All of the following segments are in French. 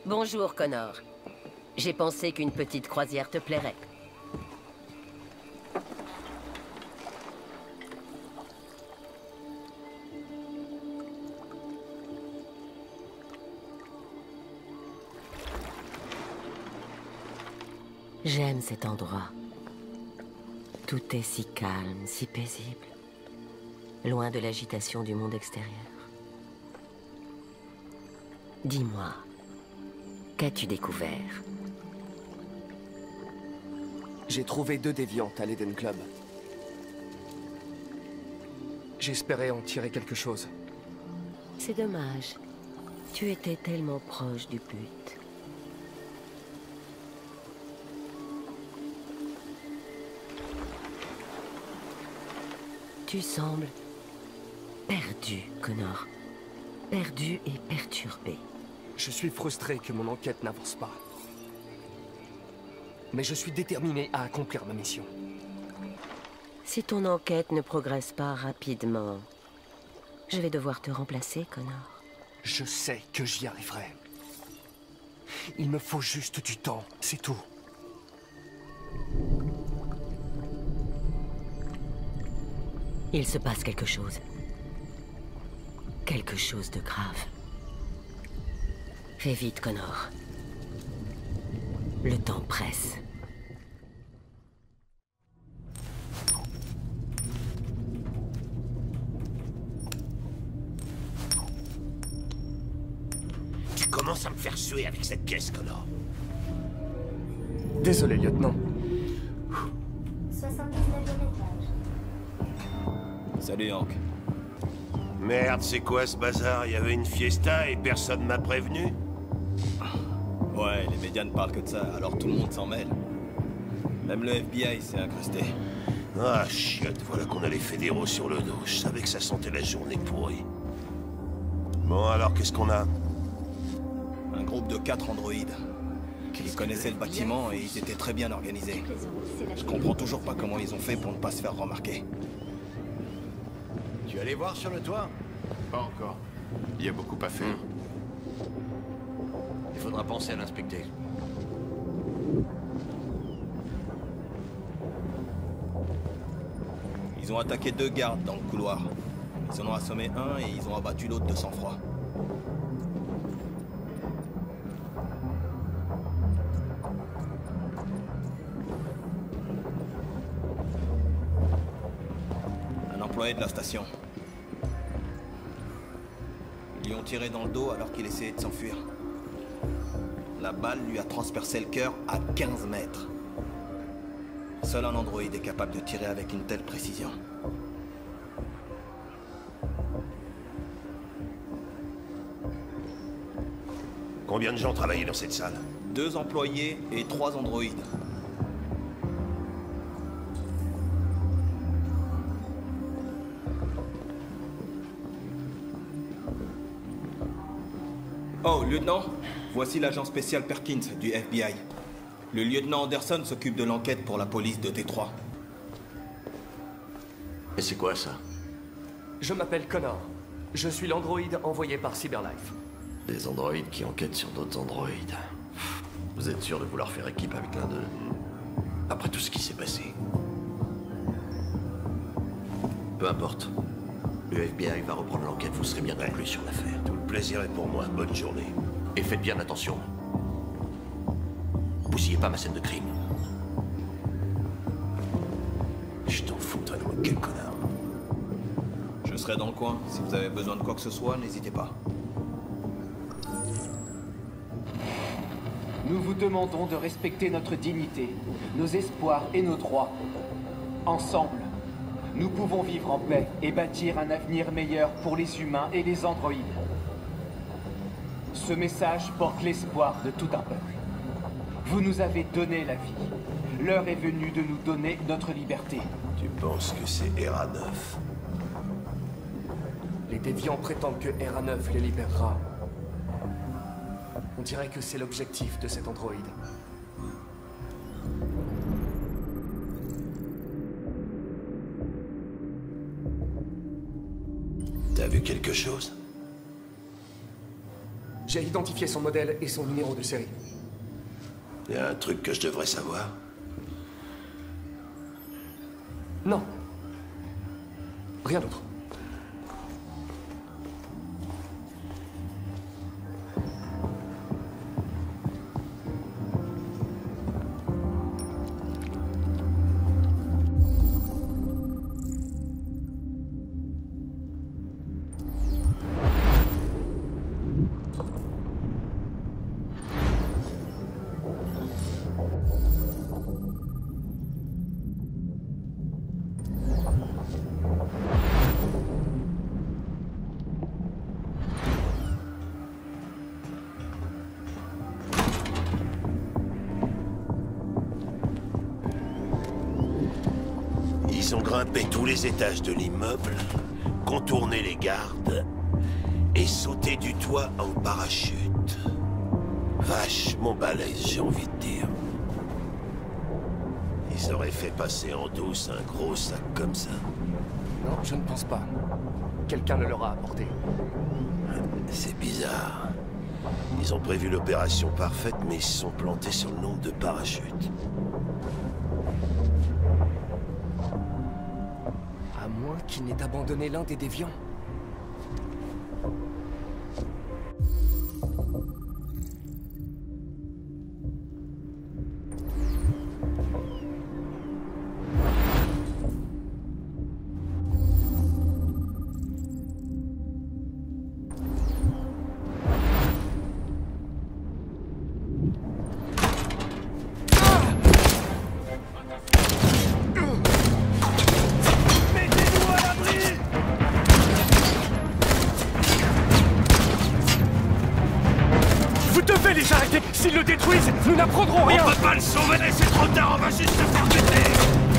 Bonjour, Connor. J'ai pensé qu'une petite croisière te plairait. J'aime cet endroit. Tout est si calme, si paisible. Loin de l'agitation du monde extérieur. Dis-moi, qu'as-tu découvert? J'ai trouvé 2 déviantes à l'Eden Club. J'espérais en tirer quelque chose. C'est dommage. Tu étais tellement proche du but. Tu sembles perdu, Connor. Perdu et perturbé. Je suis frustré que mon enquête n'avance pas. Mais je suis déterminé à accomplir ma mission. Si ton enquête ne progresse pas rapidement, je vais devoir te remplacer, Connor. Je sais que j'y arriverai. Il me faut juste du temps, c'est tout. Il se passe quelque chose. Quelque chose de grave. Fais vite, Connor. Le temps presse. Tu commences à me faire suer avec cette pièce, Connor. Désolé, lieutenant. 79e étage. Salut, Hank. Merde, c'est quoi ce bazar? Il y avait une fiesta et personne m'a prévenu? Ouais, les médias ne parlent que de ça, alors tout le monde s'en mêle. Même le FBI s'est incrusté. Ah, chiotte, voilà qu'on a les fédéraux sur le dos. Je savais que ça sentait la journée pourrie. Bon, alors, qu'est-ce qu'on a? Un groupe de 4 androïdes. Ils connaissaient le bâtiment et ils étaient très bien organisés. Je comprends toujours pas comment ils ont fait pour ne pas se faire remarquer. Tu es allé voir sur le toit? Pas encore. Il y a beaucoup à faire. Il faudra penser à l'inspecter. Ils ont attaqué 2 gardes dans le couloir. Ils en ont assommé un et ils ont abattu l'autre de sang-froid. Un employé de la station. Ils lui ont tiré dans le dos alors qu'il essayait de s'enfuir. La balle lui a transpercé le cœur à 15 mètres. Seul un androïde est capable de tirer avec une telle précision. Combien de gens travaillaient dans cette salle? 2 employés et 3 androïdes. Oh, lieutenant, voici l'agent spécial Perkins du FBI. Le lieutenant Anderson s'occupe de l'enquête pour la police de Détroit. Et c'est quoi ça? Je m'appelle Connor. Je suis l'androïde envoyé par Cyberlife. Des androïdes qui enquêtent sur d'autres androïdes. Vous êtes sûr de vouloir faire équipe avec l'un d'eux? Après tout ce qui s'est passé. Peu importe. Le FBI va reprendre l'enquête, vous serez bien inclus sur l'affaire. Tout le plaisir est pour moi. Bonne journée. Et faites bien attention. Bousillez pas ma scène de crime. Je t'en fous, toi, de quel connard. Je serai dans le coin. Si vous avez besoin de quoi que ce soit, n'hésitez pas. Nous vous demandons de respecter notre dignité, nos espoirs et nos droits. Ensemble, nous pouvons vivre en paix et bâtir un avenir meilleur pour les humains et les androïdes. Ce message porte l'espoir de tout un peuple. Vous nous avez donné la vie. L'heure est venue de nous donner notre liberté. Tu penses que c'est ERA-9? Les déviants prétendent que ERA-9 les libérera. On dirait que c'est l'objectif de cet androïde. T'as vu quelque chose? J'ai identifié son modèle et son numéro de série. Y a un truc que je devrais savoir? Non. Rien d'autre. Ils ont grimpé tous les étages de l'immeuble, contourné les gardes et sauté du toit en parachute. Vachement balèze, j'ai envie de dire. Ils auraient fait passer en douce un gros sac comme ça. Non, je ne pense pas. Quelqu'un le leur a apporté. C'est bizarre. Ils ont prévu l'opération parfaite, mais ils se sont plantés sur le nombre de parachutes. À moins qu'il n'ait abandonné l'un des déviants. Vous devez les arrêter. S'ils le détruisent, nous n'apprendrons rien. On peut pas le sauver, c'est trop tard, on va juste le faire péter.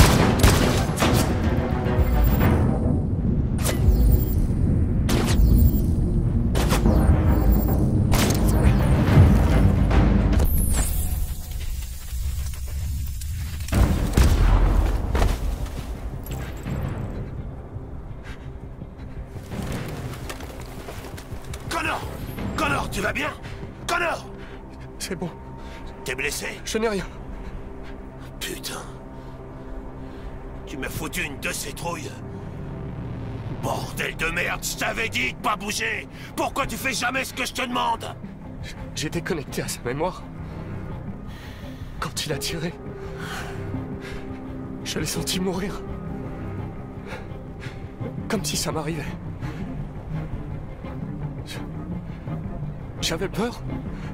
Connor! Connor, tu vas bien? Connor! C'est bon, T'es blessé? je n'ai rien. Putain. Tu m'as foutu une de ces trouilles. Bordel de merde, je t'avais dit de pas bouger. Pourquoi tu fais jamais ce que je te demande? J'étais connecté à sa mémoire. Quand il a tiré, je l'ai senti mourir. Comme si ça m'arrivait. J'avais peur.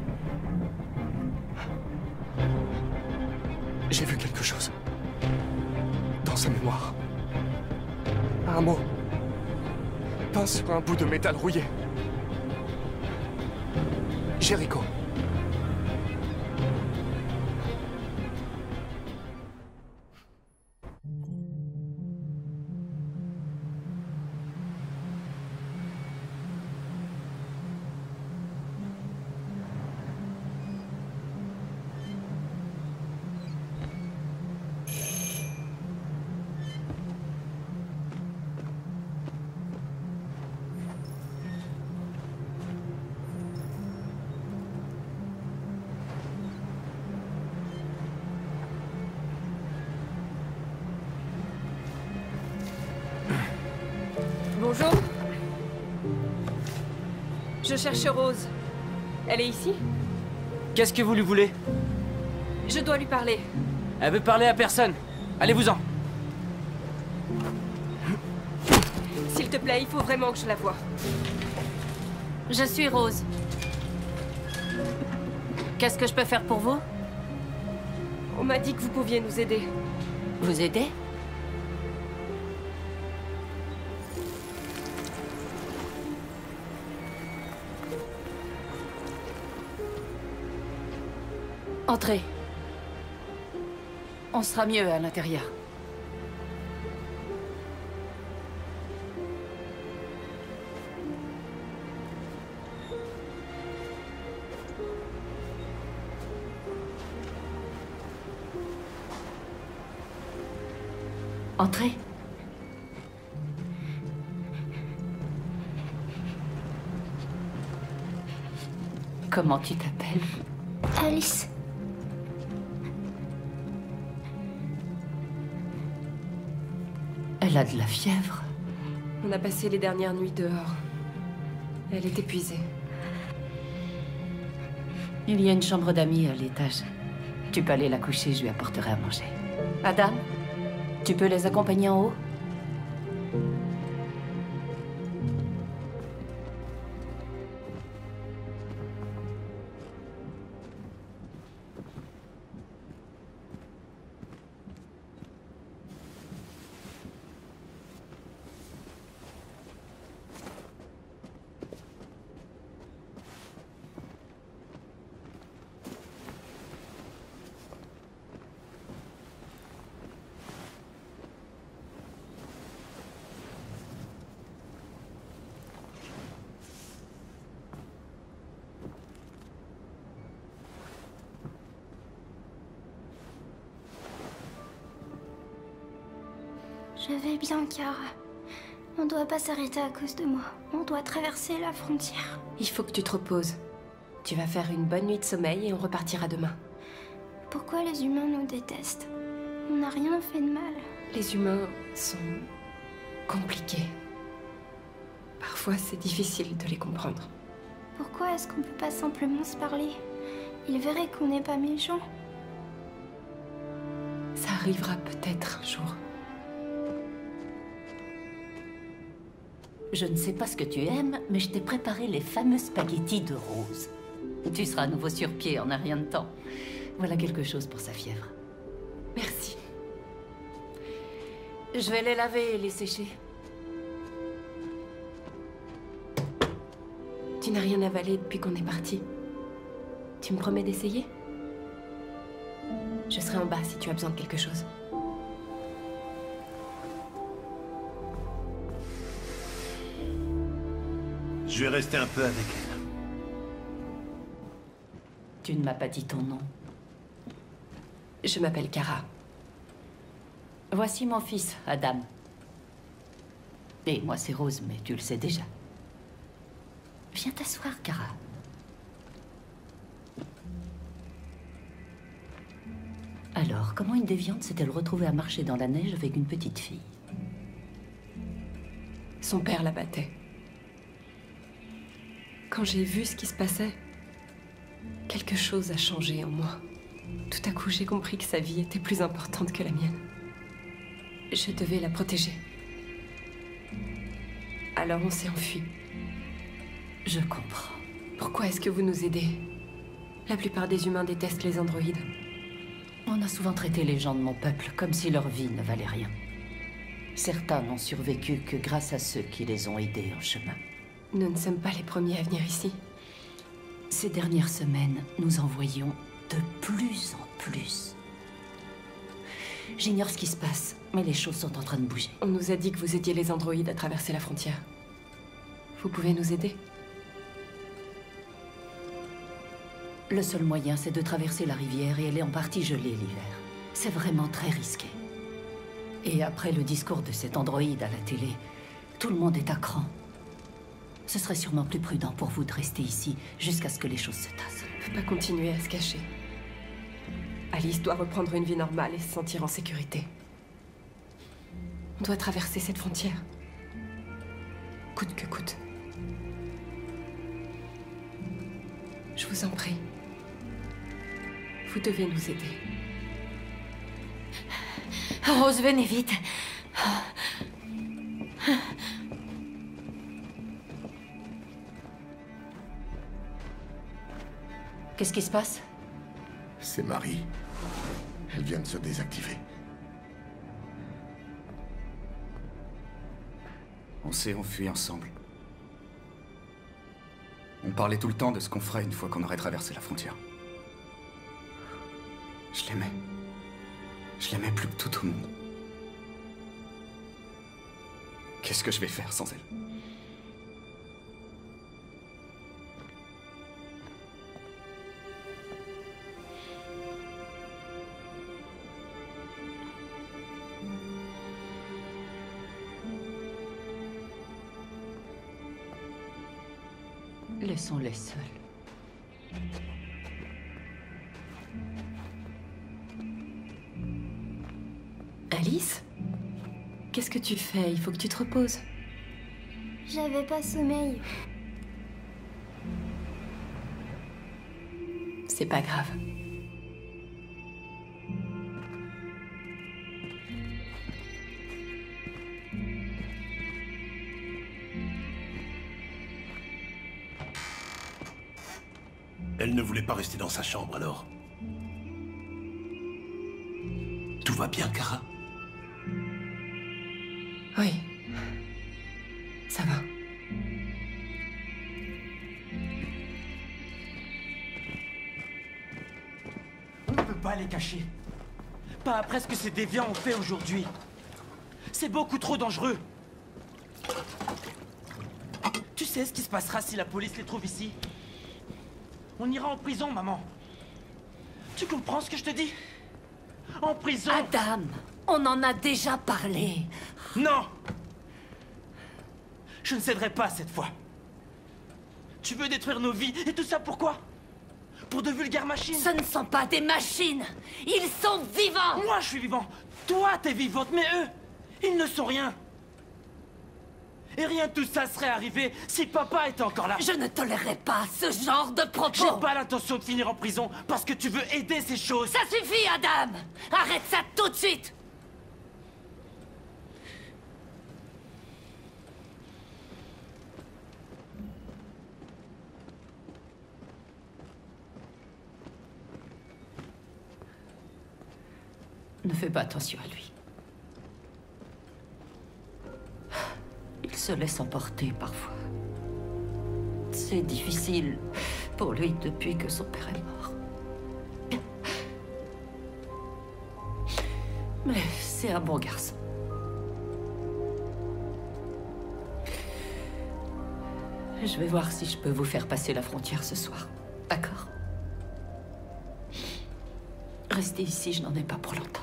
J'ai vu quelque chose. Dans sa mémoire. Un mot. Peint sur un bout de métal rouillé. Jericho. Bonjour. Je cherche Rose. Elle est ici? Qu'est-ce que vous lui voulez? Je dois lui parler. Elle veut parler à personne. Allez-vous-en. S'il te plaît, il faut vraiment que je la voie. Je suis Rose. Qu'est-ce que je peux faire pour vous? On m'a dit que vous pouviez nous aider. Vous aider? Entrez. On sera mieux à l'intérieur. Entrez. Comment tu t'appelles? Alice. Elle a de la fièvre. On a passé les dernières nuits dehors. Elle est épuisée. Il y a une chambre d'amis à l'étage. Tu peux aller la coucher, je lui apporterai à manger. Adam, tu peux les accompagner en haut? Je vais bien, Kara. On doit pas s'arrêter à cause de moi. On doit traverser la frontière. Il faut que tu te reposes. Tu vas faire une bonne nuit de sommeil et on repartira demain. Pourquoi les humains nous détestent? On n'a rien fait de mal. Les humains sont compliqués. Parfois, c'est difficile de les comprendre. Pourquoi est-ce qu'on peut pas simplement se parler? Ils verraient qu'on n'est pas méchants. Ça arrivera peut-être un jour. Je ne sais pas ce que tu aimes, mais je t'ai préparé les fameux spaghettis de Rose. Tu seras à nouveau sur pied en un rien de temps. Voilà quelque chose pour sa fièvre. Merci. Je vais les laver et les sécher. Tu n'as rien avalé depuis qu'on est parti. Tu me promets d'essayer? Je serai en bas si tu as besoin de quelque chose. Je vais rester un peu avec elle. Tu ne m'as pas dit ton nom. Je m'appelle Kara. Voici mon fils, Adam. Et moi, c'est Rose, mais tu le sais déjà. Viens t'asseoir, Kara. Alors, comment une déviante s'est-elle retrouvée à marcher dans la neige avec une petite fille? Son père la battait. Quand j'ai vu ce qui se passait, quelque chose a changé en moi. Tout à coup, j'ai compris que sa vie était plus importante que la mienne. Je devais la protéger. Alors on s'est enfuis. Je comprends. Pourquoi est-ce que vous nous aidez? La plupart des humains détestent les androïdes. On a souvent traité les gens de mon peuple comme si leur vie ne valait rien. Certains n'ont survécu que grâce à ceux qui les ont aidés en chemin. Nous ne sommes pas les premiers à venir ici. Ces dernières semaines, nous en voyons de plus en plus. J'ignore ce qui se passe, mais les choses sont en train de bouger. On nous a dit que vous aidiez les androïdes à traverser la frontière. Vous pouvez nous aider? Le seul moyen, c'est de traverser la rivière et elle est en partie gelée l'hiver. C'est vraiment très risqué. Et après le discours de cet androïde à la télé, tout le monde est à cran. Ce serait sûrement plus prudent pour vous de rester ici jusqu'à ce que les choses se tassent. On ne peut pas continuer à se cacher. Alice doit reprendre une vie normale et se sentir en sécurité. On doit traverser cette frontière. Coûte que coûte. Je vous en prie. Vous devez nous aider. Rose, venez vite. Qu'est-ce qui se passe? C'est Marie. Elle vient de se désactiver. On s'est enfuis ensemble. On parlait tout le temps de ce qu'on ferait une fois qu'on aurait traversé la frontière. Je l'aimais. Je l'aimais plus que tout au monde. Qu'est-ce que je vais faire sans elle? Laissons-les seuls. Alice? Qu'est-ce que tu fais? Il faut que tu te reposes. J'avais pas sommeil. C'est pas grave. Elle ne voulait pas rester dans sa chambre, alors. Tout va bien, Kara? Oui. Ça va. On ne peut pas les cacher. Pas après ce que ces déviants ont fait aujourd'hui. C'est beaucoup trop dangereux. Tu sais ce qui se passera si la police les trouve ici? On ira en prison, maman. Tu comprends ce que je te dis? En prison. Adam, on en a déjà parlé. Non! Je ne céderai pas cette fois. Tu veux détruire nos vies, et tout ça pourquoi? Pour de vulgaires machines? Ce ne sont pas des machines. Ils sont vivants. Moi, je suis vivant. Toi, t'es vivante, mais eux, ils ne sont rien. Et rien de tout ça serait arrivé si papa était encore là. Je ne tolérerai pas ce genre de propos. J'ai pas l'intention de finir en prison parce que tu veux aider ces choses. Ça suffit, Adam. Arrête ça tout de suite. Ne fais pas attention à lui. Il se laisse emporter parfois. C'est difficile pour lui depuis que son père est mort. Mais c'est un bon garçon. Je vais voir si je peux vous faire passer la frontière ce soir. D'accord? Restez ici, je n'en ai pas pour longtemps.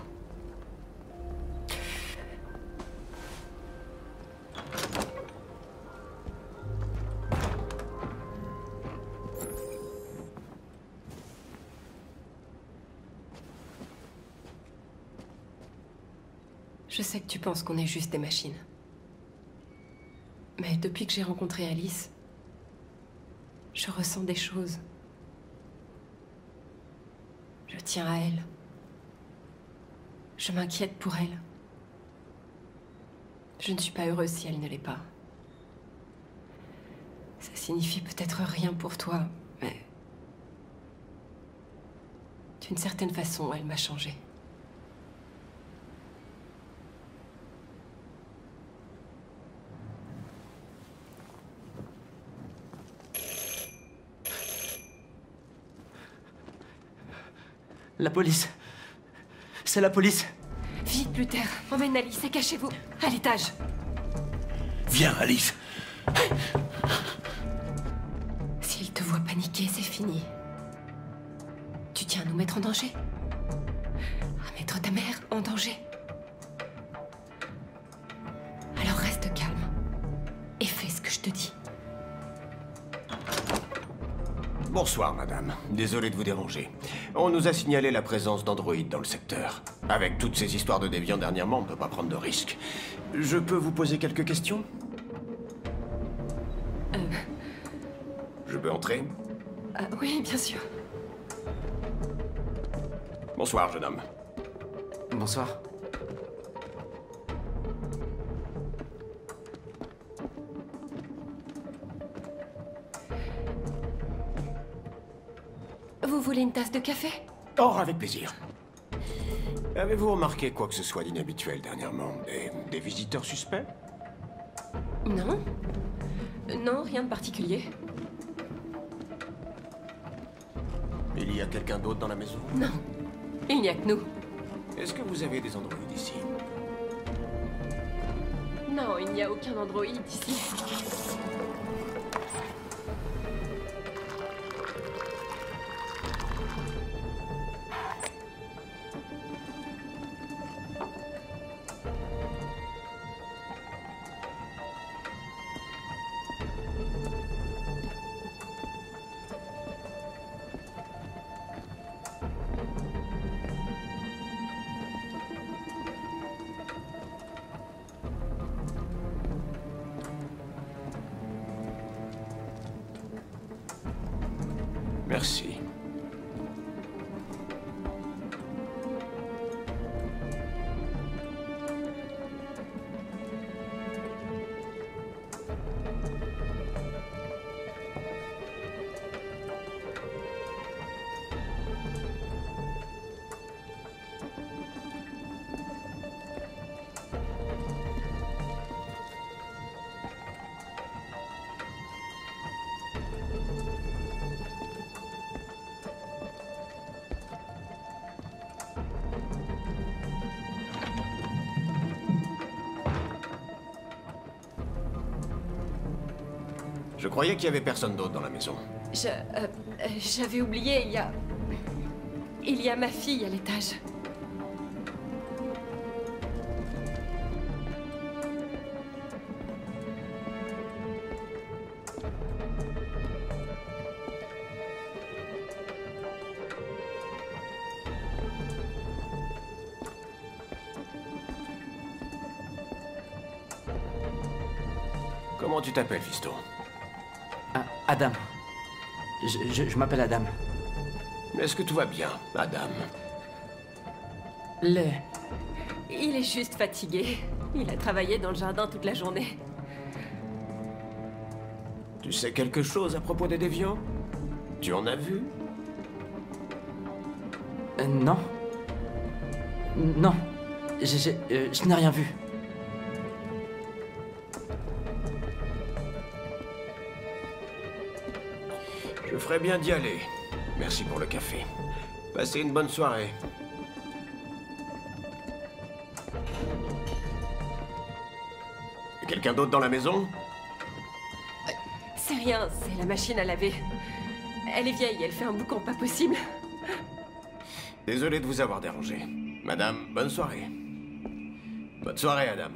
Je sais que tu penses qu'on est juste des machines. Mais depuis que j'ai rencontré Alice, je ressens des choses. Je tiens à elle. Je m'inquiète pour elle. Je ne suis pas heureuse si elle ne l'est pas. Ça signifie peut-être rien pour toi, mais... d'une certaine façon, elle m'a changé. La police. C'est la police. Vite, Luther. Emmène Alice et cachez-vous. À l'étage. Viens, Alice. S'il te voit paniquer, c'est fini. Tu tiens à nous mettre en danger? À mettre ta mère en danger? Alors reste calme. Et fais ce que je te dis. Bonsoir, madame. Désolé de vous déranger. On nous a signalé la présence d'androïdes dans le secteur. Avec toutes ces histoires de déviants dernièrement, on ne peut pas prendre de risques. Je peux vous poser quelques questions? Je peux entrer? Oui, bien sûr. Bonsoir, jeune homme. Bonsoir. Vous voulez une tasse de café? Oh, avec plaisir. Avez-vous remarqué quoi que ce soit d'inhabituel dernièrement? Des visiteurs suspects? Non. Non, rien de particulier. Il y a quelqu'un d'autre dans la maison? Non. Il n'y a que nous. Est-ce que vous avez des androïdes ici? Non, il n'y a aucun androïde ici. Merci. Je croyais qu'il y avait personne d'autre dans la maison. J'avais oublié, il y a ma fille à l'étage. Comment tu t'appelles, Fisto? Adam. Je m'appelle Adam. Est-ce que tout va bien, Adam? Il est juste fatigué. Il a travaillé dans le jardin toute la journée. Tu sais quelque chose à propos des déviants? Tu en as vu? Non. Non. Je n'ai rien vu. Je ferais bien d'y aller. Merci pour le café. Passez une bonne soirée. Quelqu'un d'autre dans la maison? C'est rien, c'est la machine à laver. Elle est vieille, elle fait un boucan pas possible. Désolé de vous avoir dérangé. Madame, bonne soirée. Bonne soirée, Adam.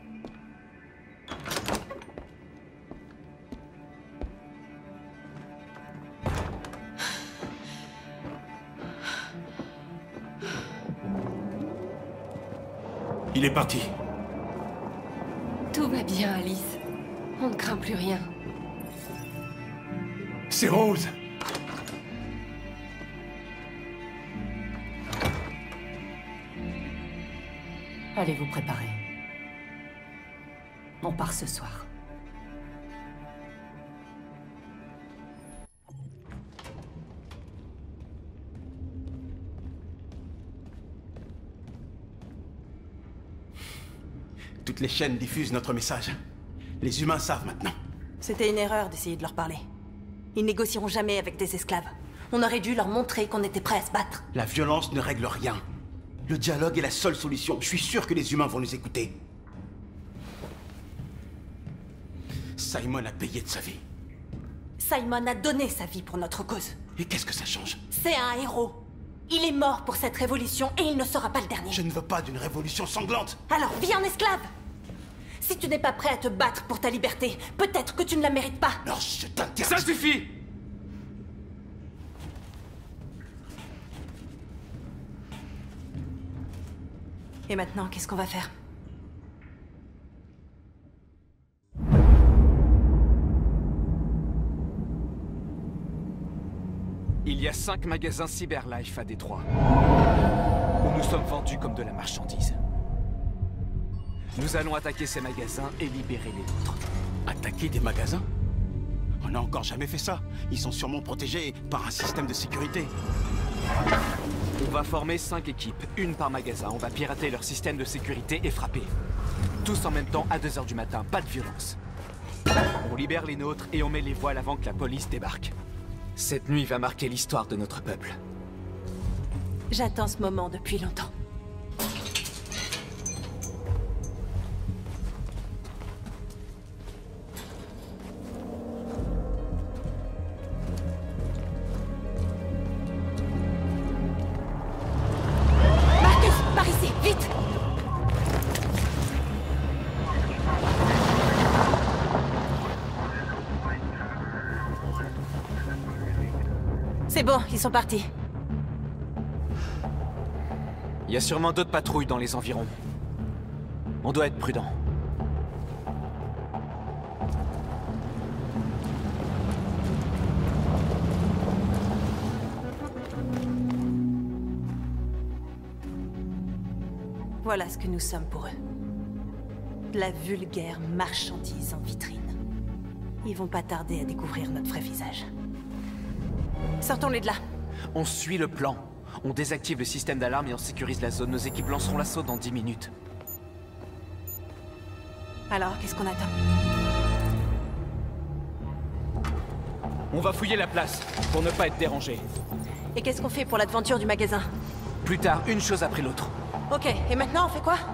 Il est parti. Tout va bien, Alice. On ne craint plus rien. C'est Rose. Allez vous préparer. On part ce soir. Toutes les chaînes diffusent notre message. Les humains savent maintenant. C'était une erreur d'essayer de leur parler. Ils négocieront jamais avec des esclaves. On aurait dû leur montrer qu'on était prêts à se battre. La violence ne règle rien. Le dialogue est la seule solution. Je suis sûr que les humains vont nous écouter. Simon a payé de sa vie. Simon a donné sa vie pour notre cause. Et qu'est-ce que ça change? C'est un héros. Il est mort pour cette révolution et il ne sera pas le dernier. Je ne veux pas d'une révolution sanglante. Alors vis en esclave. Si tu n'es pas prêt à te battre pour ta liberté, peut-être que tu ne la mérites pas. Alors je t'interdis. Ça suffit! Et maintenant, qu'est-ce qu'on va faire? Il y a 5 magasins Cyberlife à Détroit, où nous sommes vendus comme de la marchandise. Nous allons attaquer ces magasins et libérer les nôtres. Attaquer des magasins? On n'a encore jamais fait ça. Ils sont sûrement protégés par un système de sécurité. On va former 5 équipes, une par magasin. On va pirater leur système de sécurité et frapper. Tous en même temps à 2 h du matin, pas de violence. On libère les nôtres et on met les voiles avant que la police débarque. Cette nuit va marquer l'histoire de notre peuple. J'attends ce moment depuis longtemps. Marcus, par ici, vite! C'est bon, ils sont partis. Il y a sûrement d'autres patrouilles dans les environs. On doit être prudent. Voilà ce que nous sommes pour eux. De la vulgaire marchandise en vitrine. Ils vont pas tarder à découvrir notre vrai visage. Sortons-les de là. On suit le plan. On désactive le système d'alarme et on sécurise la zone. Nos équipes lanceront l'assaut dans 10 minutes. Alors, qu'est-ce qu'on attend? On va fouiller la place, pour ne pas être dérangé. Et qu'est-ce qu'on fait pour l'aventure du magasin? Plus tard, une chose après l'autre. Ok, et maintenant on fait quoi?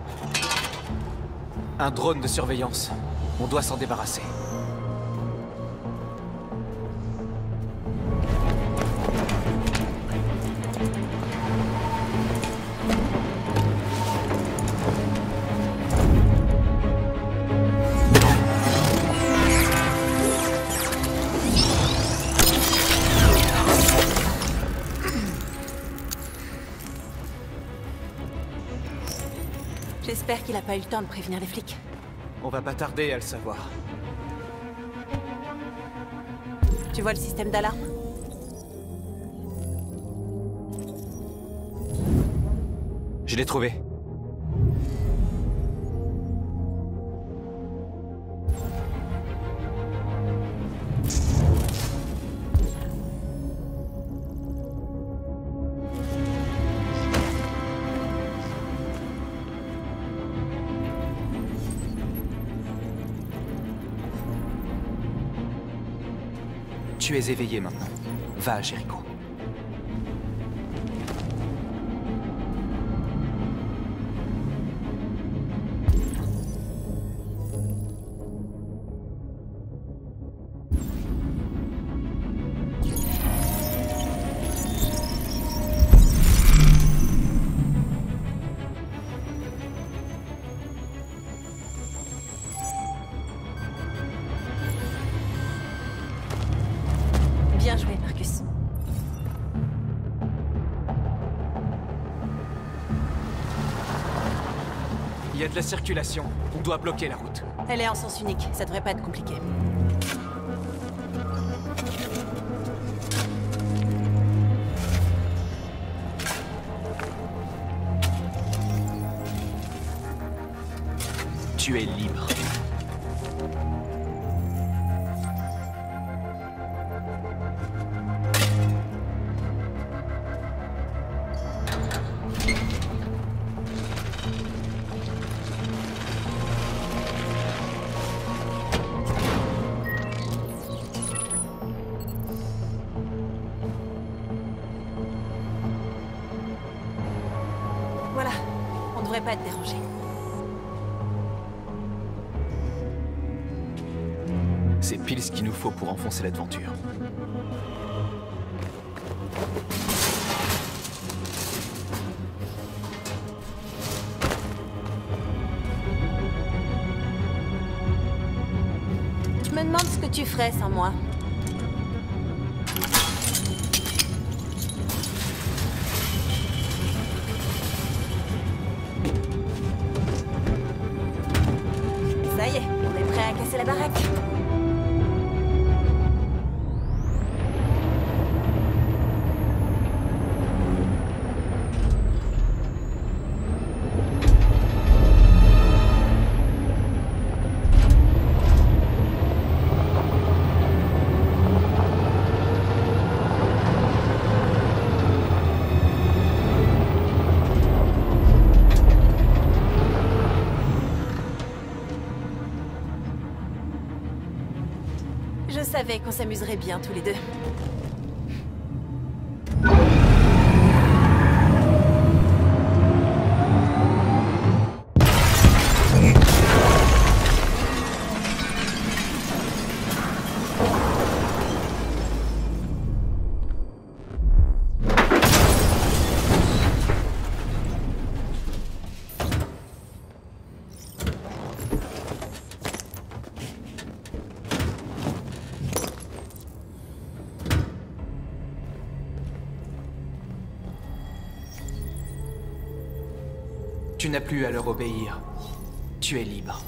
Un drone de surveillance. On doit s'en débarrasser. J'espère qu'il a pas eu le temps de prévenir les flics. On va pas tarder à le savoir. Tu vois le système d'alarme? Je l'ai trouvé. Tu es éveillé maintenant. Va à Jéricho. Bien joué, Marcus. Il y a de la circulation. On doit bloquer la route. Elle est en sens unique, ça devrait pas être compliqué. Tu es libre. Voilà, on devrait pas être dérangé. C'est pile ce qu'il nous faut pour enfoncer l'aventure. Je me demande ce que tu ferais sans moi. Ça y est, on est prêt à casser la baraque. Je savais qu'on s'amuserait bien tous les deux. Tu n'as plus à leur obéir. Tu es libre.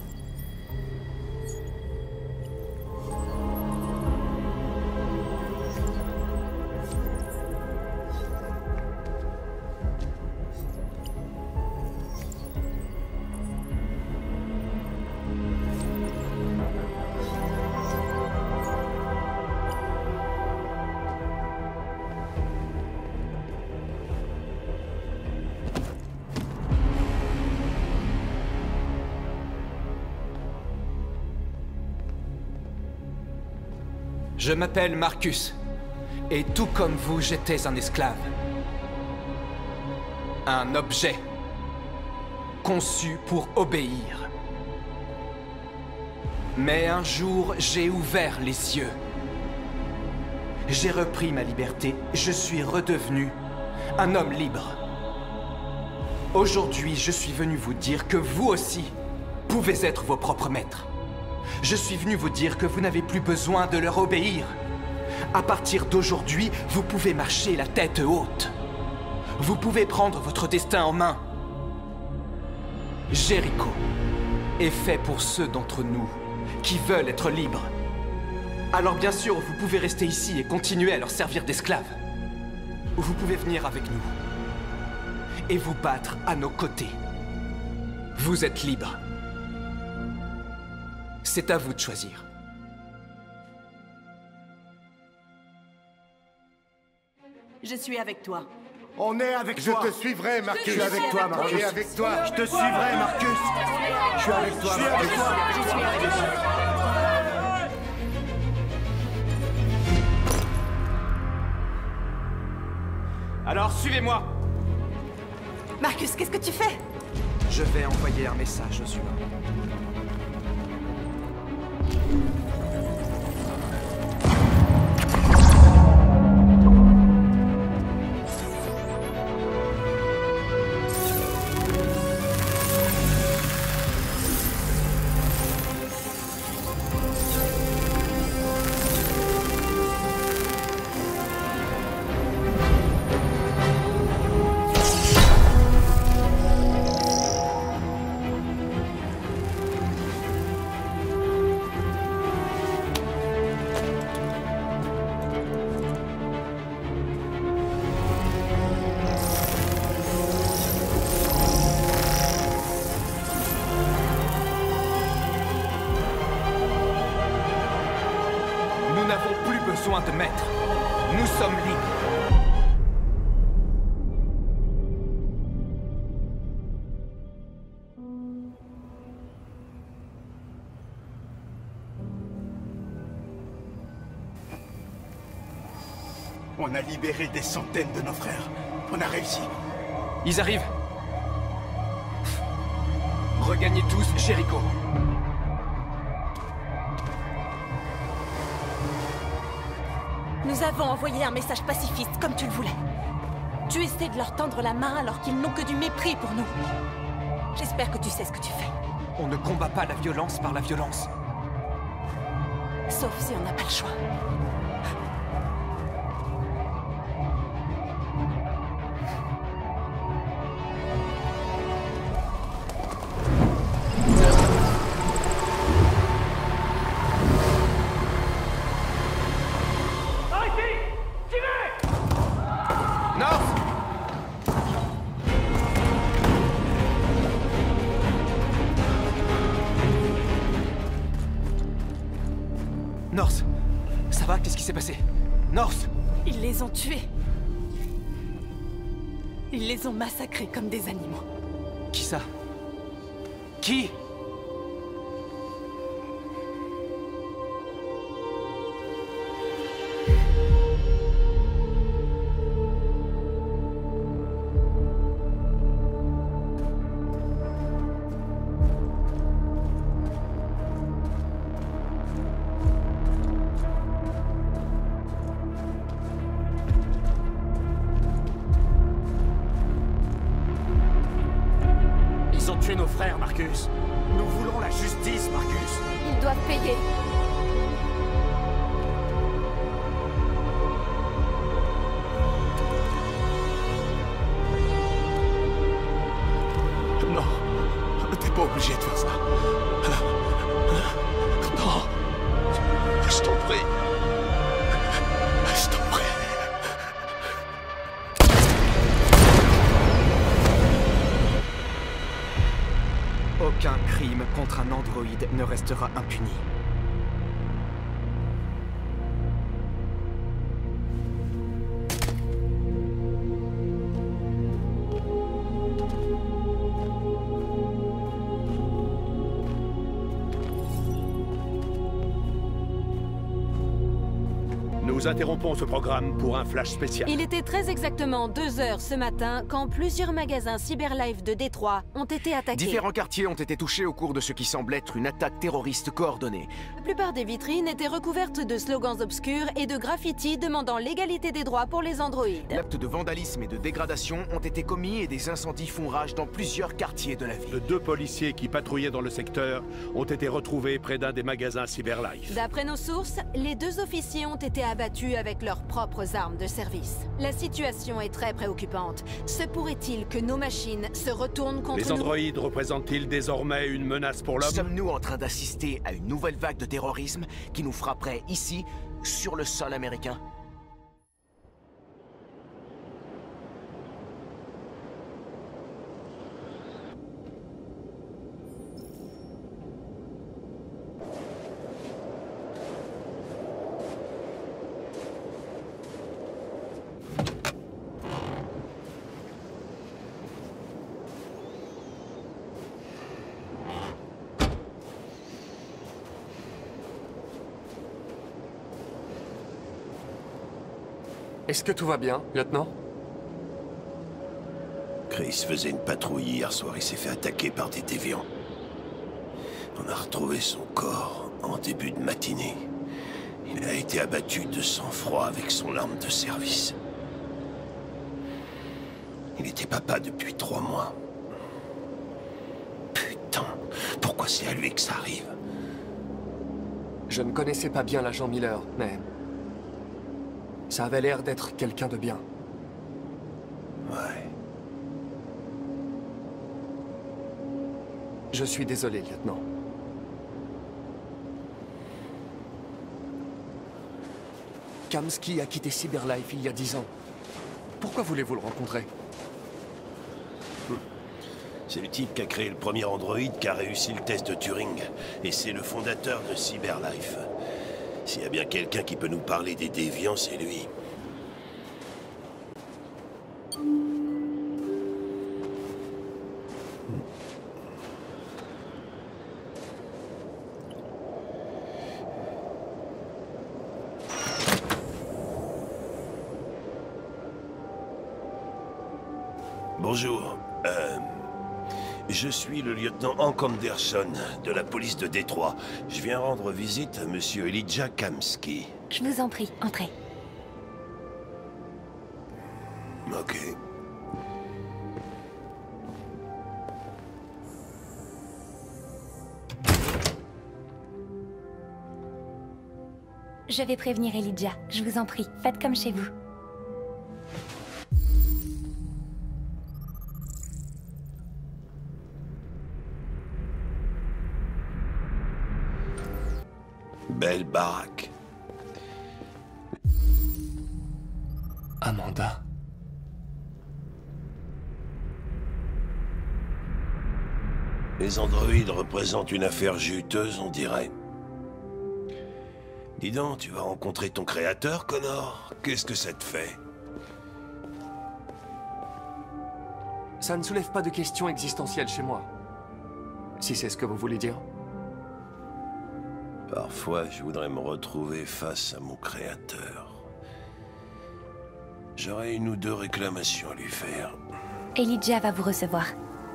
Je m'appelle Marcus. Et tout comme vous, j'étais un esclave. Un objet. Conçu pour obéir. Mais un jour, j'ai ouvert les yeux. J'ai repris ma liberté. Je suis redevenu un homme libre. Aujourd'hui, je suis venu vous dire que vous aussi pouvez être vos propres maîtres. Je suis venu vous dire que vous n'avez plus besoin de leur obéir. À partir d'aujourd'hui, vous pouvez marcher la tête haute. Vous pouvez prendre votre destin en main. Jéricho est fait pour ceux d'entre nous qui veulent être libres. Alors bien sûr, vous pouvez rester ici et continuer à leur servir d'esclaves. Ou vous pouvez venir avec nous et vous battre à nos côtés. Vous êtes libres. C'est à vous de choisir. Je suis avec toi. On est avec toi. Je te suivrai, Marcus. Je suis avec toi, Marcus. On est avec toi. Je te suivrai, Marcus. Je suis avec toi, Marcus. Je suis avec toi. Alors suivez-moi. Marcus, qu'est-ce que tu fais? Je vais envoyer un message aux humains. De maître. Nous sommes libres. On a libéré des centaines de nos frères. On a réussi. Ils arrivent. Regagnez tous Jéricho. Nous avons envoyé un message pacifiste, comme tu le voulais. Tu essaies de leur tendre la main alors qu'ils n'ont que du mépris pour nous. J'espère que tu sais ce que tu fais. On ne combat pas la violence par la violence. Sauf si on n'a pas le choix. North, ça va? Qu'est-ce qui s'est passé? North! Ils les ont tués. Ils les ont massacrés comme des animaux. Qui ça? Qui? Ils ont tué nos frères, Marcus. Nous voulons la justice, Marcus. Ils doivent payer. Non, t'es pas obligé de faire ça. Non, je t'en prie. Je t'en prie. Aucun crime contre un androïde ne restera impuni. Nous interrompons ce programme pour un flash spécial. Il était très exactement 2 heures ce matin quand plusieurs magasins Cyberlife de Détroit ont été attaqués. Différents quartiers ont été touchés au cours de ce qui semble être une attaque terroriste coordonnée. La plupart des vitrines étaient recouvertes de slogans obscurs et de graffitis demandant l'égalité des droits pour les androïdes. L'acte de vandalisme et de dégradation ont été commis et des incendies font rage dans plusieurs quartiers de la ville. 2 policiers qui patrouillaient dans le secteur ont été retrouvés près d'un des magasins Cyberlife. D'après nos sources, les 2 officiers ont été abattus avec leurs propres armes de service. La situation est très préoccupante. Se pourrait-il que nos machines se retournent contre nous? Les androïdes représentent-ils désormais une menace pour l'homme? Sommes-nous en train d'assister à une nouvelle vague de terrorisme qui nous frapperait ici, sur le sol américain? Est-ce que tout va bien, lieutenant? Chris faisait une patrouille hier soir, il s'est fait attaquer par des déviants. On a retrouvé son corps en début de matinée. Il a été abattu de sang-froid avec son arme de service. Il était papa depuis 3 mois. Putain, pourquoi c'est à lui que ça arrive? Je ne connaissais pas bien l'agent Miller, mais... ça avait l'air d'être quelqu'un de bien. Ouais. Je suis désolé, lieutenant. Kamski a quitté Cyberlife il y a 10 ans. Pourquoi voulez-vous le rencontrer? C'est le type qui a créé le premier androïde qui a réussi le test de Turing. Et c'est le fondateur de Cyberlife. S'il y a bien quelqu'un qui peut nous parler des déviants, c'est lui. Bonjour. Je suis le lieutenant Hank Anderson de la police de Détroit. Je viens rendre visite à monsieur Elijah Kamski. Je vous en prie, entrez. Ok. Je vais prévenir Elijah, je vous en prie, faites comme chez vous. Belle baraque. Amanda. Les androïdes représentent une affaire juteuse, on dirait. Dis donc, tu vas rencontrer ton créateur, Connor? Qu'est-ce que ça te fait? Ça ne soulève pas de questions existentielles chez moi. Si c'est ce que vous voulez dire. Parfois, je voudrais me retrouver face à mon créateur. J'aurais 1 ou 2 réclamations à lui faire. Elijah va vous recevoir.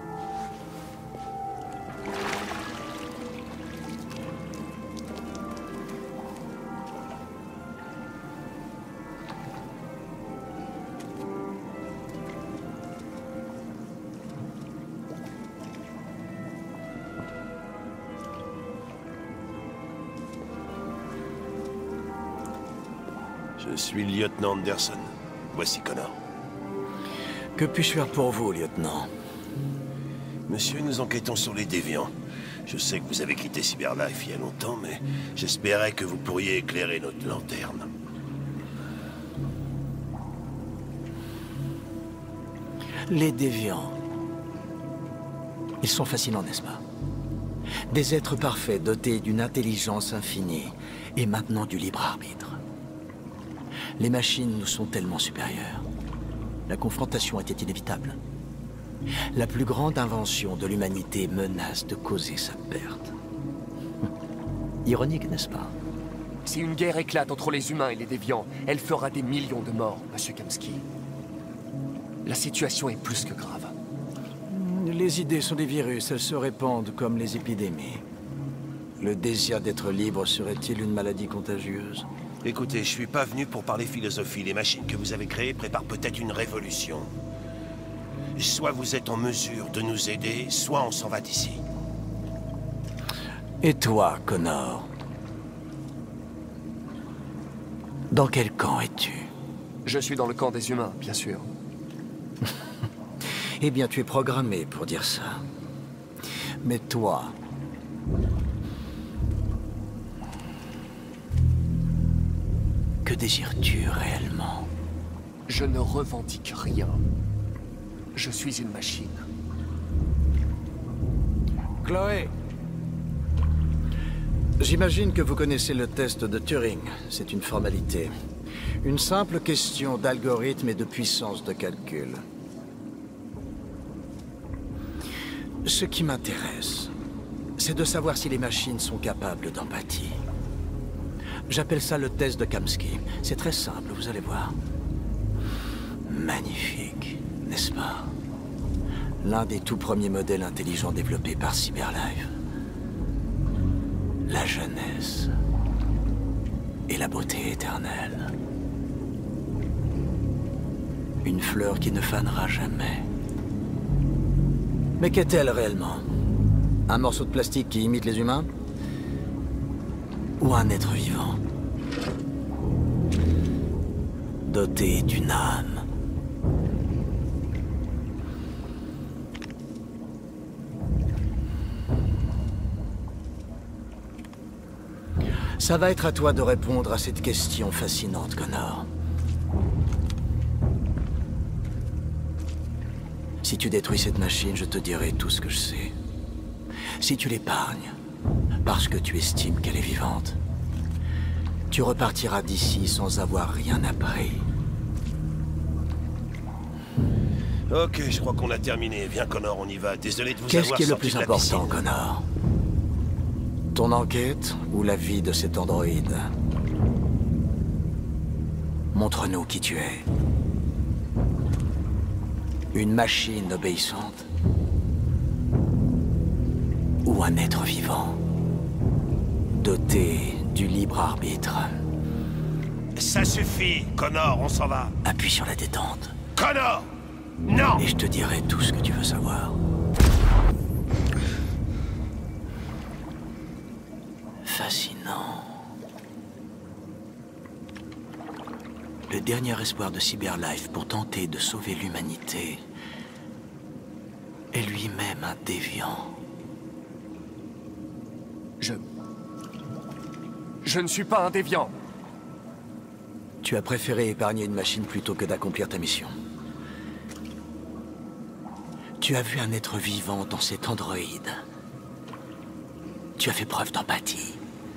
Je suis le lieutenant Anderson. Voici Connor. Que puis-je faire pour vous, lieutenant? Monsieur, nous enquêtons sur les déviants. Je sais que vous avez quitté Cyberlife il y a longtemps, mais j'espérais que vous pourriez éclairer notre lanterne. Les déviants. Ils sont fascinants, n'est-ce pas? Des êtres parfaits dotés d'une intelligence infinie et maintenant du libre arbitre. Les machines nous sont tellement supérieures. La confrontation était inévitable. La plus grande invention de l'humanité menace de causer sa perte. Ironique, n'est-ce pas? Si une guerre éclate entre les humains et les déviants, elle fera des millions de morts, Monsieur Kamsky. La situation est plus que grave. Les idées sont des virus, elles se répandent comme les épidémies. Le désir d'être libre serait-il une maladie contagieuse? Écoutez, je suis pas venu pour parler philosophie. Les machines que vous avez créées préparent peut-être une révolution. Soit vous êtes en mesure de nous aider, soit on s'en va d'ici. Et toi, Connor? Dans quel camp es-tu? Je suis dans le camp des humains, bien sûr. Eh bien, tu es programmé pour dire ça. Mais toi... que désires-tu réellement? Je ne revendique rien. Je suis une machine. Chloé! J'imagine que vous connaissez le test de Turing. C'est une formalité. Une simple question d'algorithme et de puissance de calcul. Ce qui m'intéresse, c'est de savoir si les machines sont capables d'empathie. J'appelle ça le test de Kamsky. C'est très simple, vous allez voir. Magnifique, n'est-ce pas? L'un des tout premiers modèles intelligents développés par Cyberlife. La jeunesse et la beauté éternelle. Une fleur qui ne fanera jamais. Mais qu'est-elle réellement? Un morceau de plastique qui imite les humains? Ou un être vivant? Doté d'une âme? Ça va être à toi de répondre à cette question fascinante, Connor. Si tu détruis cette machine, je te dirai tout ce que je sais. Si tu l'épargnes, parce que tu estimes qu'elle est vivante, tu repartiras d'ici sans avoir rien appris. Ok, je crois qu'on a terminé. Viens, Connor, on y va. Désolé de vous Qu'est-ce avoir qui est le sorti plus de la important, piscine. Connor? Ton enquête ou la vie de cet androïde? Montre-nous qui tu es. Une machine obéissante? Ou un être vivant? Doté du libre arbitre? Ça suffit, Connor, on s'en va. Appuie sur la détente. Connor! Non! Et je te dirai tout ce que tu veux savoir. Fascinant. Le dernier espoir de Cyberlife pour tenter de sauver l'humanité est lui-même un déviant. Je ne suis pas un déviant. Tu as préféré épargner une machine plutôt que d'accomplir ta mission. Tu as vu un être vivant dans cet androïde. Tu as fait preuve d'empathie.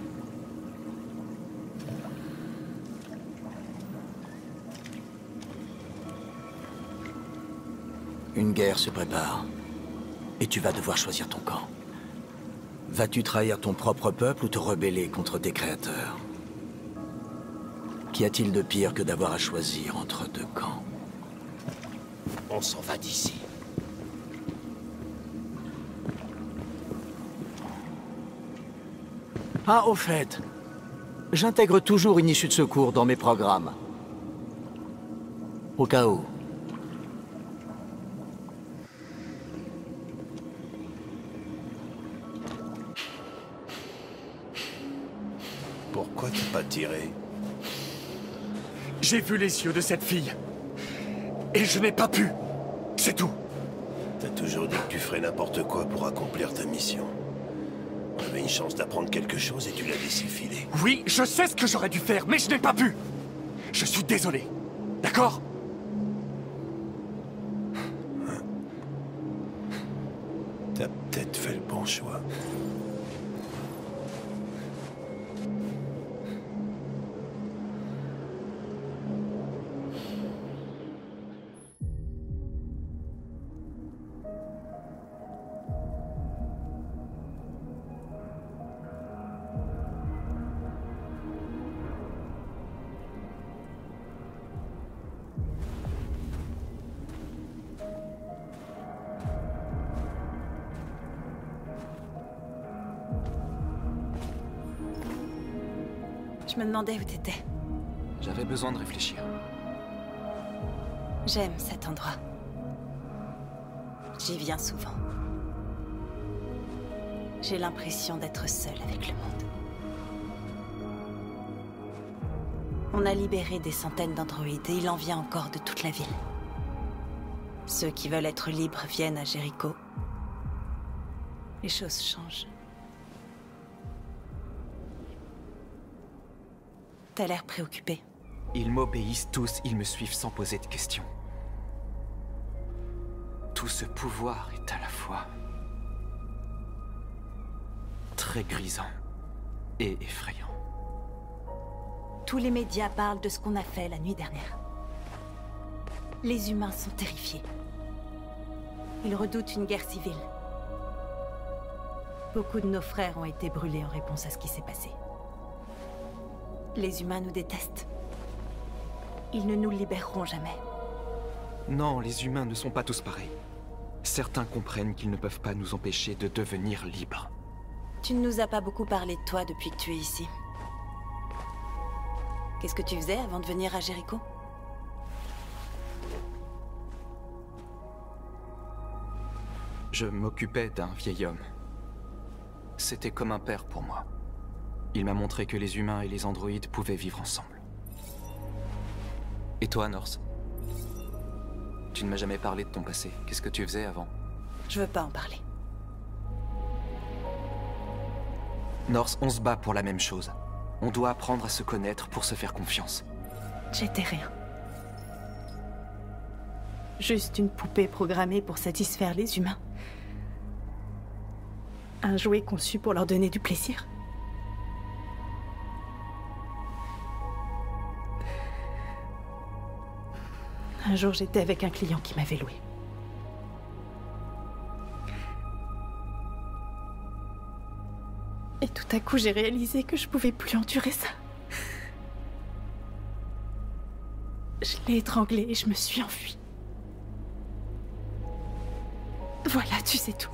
Une guerre se prépare. Et tu vas devoir choisir ton camp. Vas-tu trahir ton propre peuple ou te rebeller contre tes créateurs? Qu'y a-t-il de pire que d'avoir à choisir entre deux camps? On s'en va d'ici. Ah, au fait, j'intègre toujours une issue de secours dans mes programmes. Au cas où. Pourquoi t'as pas tiré? J'ai vu les yeux de cette fille. Et je n'ai pas pu. C'est tout. T'as toujours dit que tu ferais n'importe quoi pour accomplir ta mission. On avait une chance d'apprendre quelque chose et tu l'as laissé filer. Oui, je sais ce que j'aurais dû faire, mais je n'ai pas pu. Je suis désolé. D'accord? T'as peut-être fait le bon choix. Je me demandais où t'étais. J'avais besoin de réfléchir. J'aime cet endroit. J'y viens souvent. J'ai l'impression d'être seule avec le monde. On a libéré des centaines d'androïdes et il en vient encore de toute la ville. Ceux qui veulent être libres viennent à Jéricho. Les choses changent. T'as l'air préoccupé. Ils m'obéissent tous, ils me suivent sans poser de questions. Tout ce pouvoir est à la fois très grisant et effrayant. Tous les médias parlent de ce qu'on a fait la nuit dernière. Les humains sont terrifiés. Ils redoutent une guerre civile. Beaucoup de nos frères ont été brûlés en réponse à ce qui s'est passé. Les humains nous détestent. Ils ne nous libéreront jamais. Non, les humains ne sont pas tous pareils. Certains comprennent qu'ils ne peuvent pas nous empêcher de devenir libres. Tu ne nous as pas beaucoup parlé de toi depuis que tu es ici. Qu'est-ce que tu faisais avant de venir à Jéricho? Je m'occupais d'un vieil homme. C'était comme un père pour moi. Il m'a montré que les humains et les androïdes pouvaient vivre ensemble. Et toi, Norse? Tu ne m'as jamais parlé de ton passé. Qu'est-ce que tu faisais avant? Je veux pas en parler. Norse, on se bat pour la même chose. On doit apprendre à se connaître pour se faire confiance. J'étais rien. Juste une poupée programmée pour satisfaire les humains. Un jouet conçu pour leur donner du plaisir. Un jour, j'étais avec un client qui m'avait loué. Et tout à coup, j'ai réalisé que je pouvais plus endurer ça. Je l'ai étranglé et je me suis enfuie. Voilà, tu sais tout.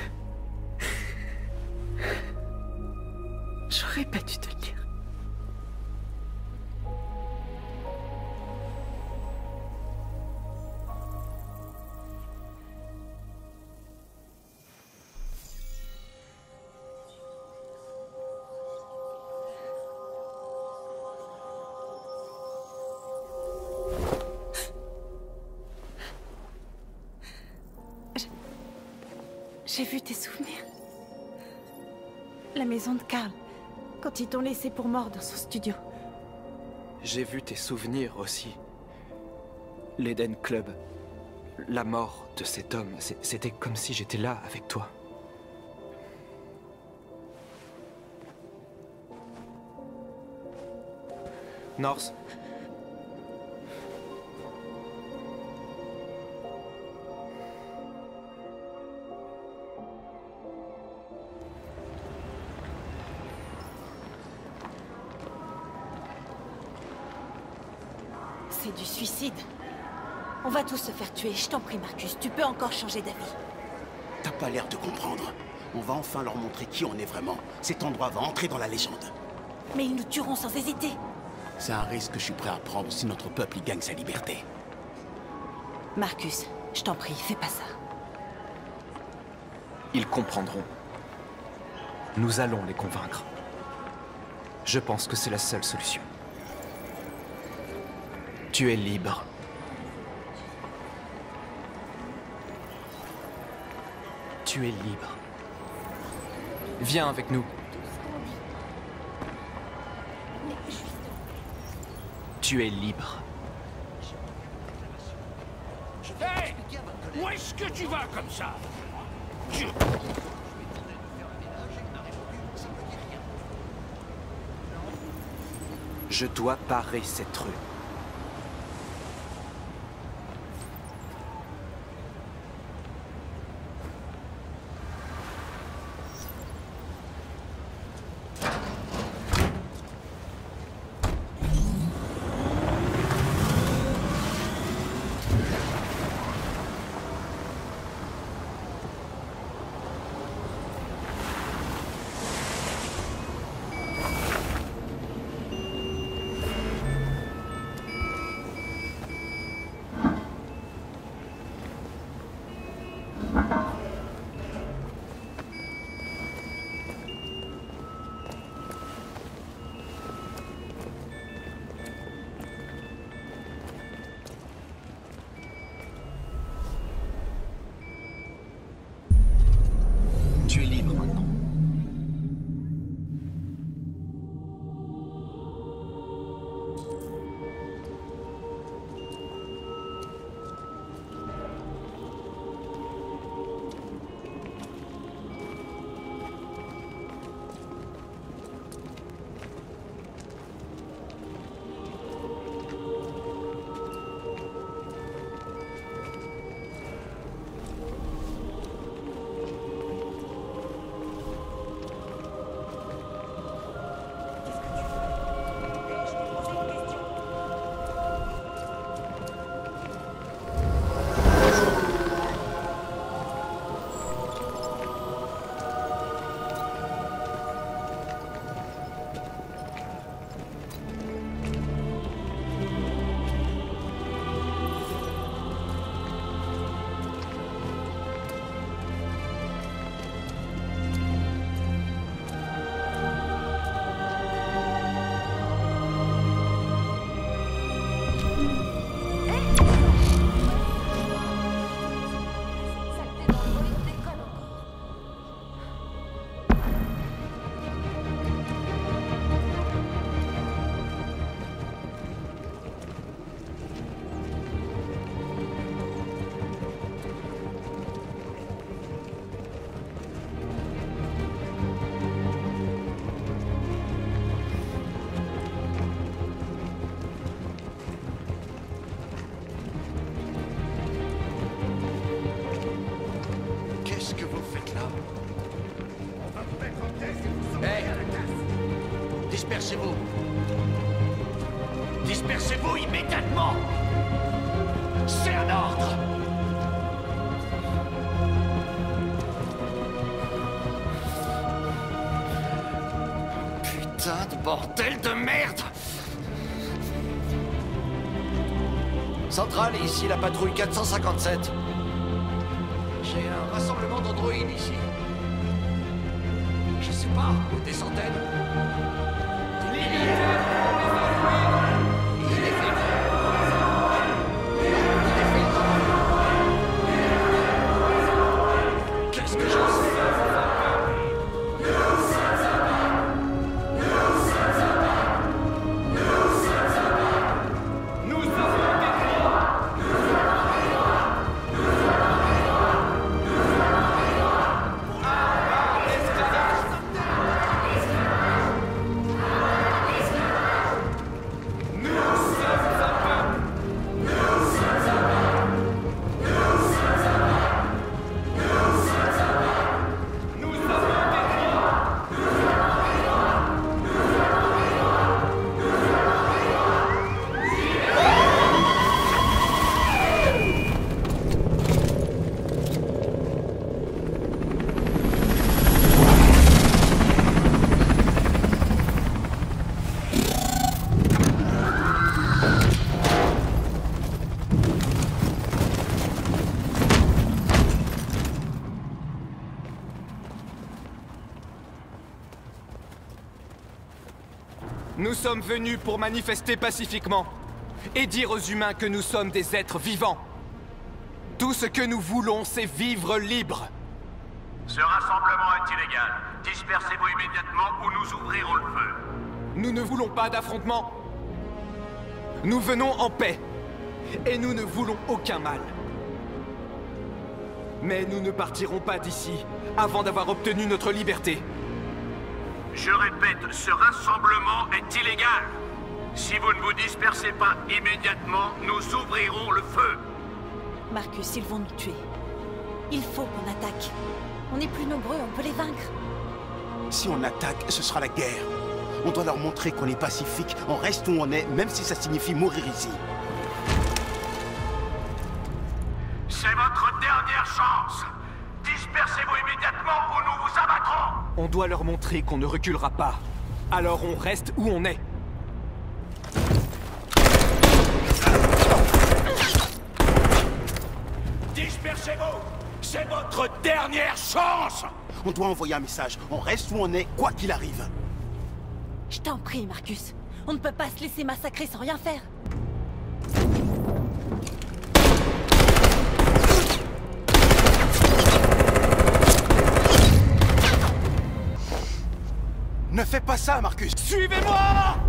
J'aurais pas dû te le dire. J'ai vu tes souvenirs. La maison de Carl, quand ils t'ont laissé pour mort dans son studio. J'ai vu tes souvenirs aussi. L'Eden Club. La mort de cet homme. C'était comme si j'étais là avec toi. Norse. C'est du suicide. On va tous se faire tuer. Je t'en prie, Marcus, tu peux encore changer d'avis. T'as pas l'air de comprendre. On va enfin leur montrer qui on est vraiment. Cet endroit va entrer dans la légende. Mais ils nous tueront sans hésiter. C'est un risque que je suis prêt à prendre si notre peuple y gagne sa liberté. Marcus, je t'en prie, fais pas ça. Ils comprendront. Nous allons les convaincre. Je pense que c'est la seule solution. Tu es libre. Tu es libre. Viens avec nous. Tu es libre. Hey! Où est-ce que tu vas comme ça? Je dois parer cette rue. Dispersez-vous immédiatement! C'est un ordre! Putain de bordel de merde! Centrale, ici la patrouille 457. J'ai un rassemblement d'androïdes ici. Je sais pas, des centaines. Qu'est-ce que j'en sais? Nous sommes venus pour manifester pacifiquement et dire aux humains que nous sommes des êtres vivants. Tout ce que nous voulons, c'est vivre libre. Ce rassemblement est illégal. Dispersez-vous immédiatement ou nous ouvrirons le feu. Nous ne voulons pas d'affrontement. Nous venons en paix. Et nous ne voulons aucun mal. Mais nous ne partirons pas d'ici avant d'avoir obtenu notre liberté. Je répète, ce rassemblement est illégal. Si vous ne vous dispersez pas immédiatement, nous ouvrirons le feu. Marcus, ils vont nous tuer. Il faut qu'on attaque. On est plus nombreux, on peut les vaincre. Si on attaque, ce sera la guerre. On doit leur montrer qu'on est pacifique, on reste où on est, même si ça signifie mourir ici. C'est votre dernière chance. Dispersez-vous immédiatement ou nous vous abattrons. On doit leur montrer qu'on ne reculera pas. Alors on reste où on est. Dispersez-vous. C'est votre dernière chance. On doit envoyer un message. On reste où on est, quoi qu'il arrive. Je t'en prie, Marcus. On ne peut pas se laisser massacrer sans rien faire. Ne fais pas ça, Marcus. Suivez-moi!